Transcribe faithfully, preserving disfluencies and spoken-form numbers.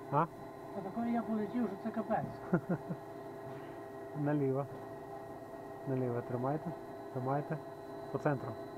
А? Та такої я полетів, що це капець. Наліво. Наліво тримайте. Тримайте. По центру.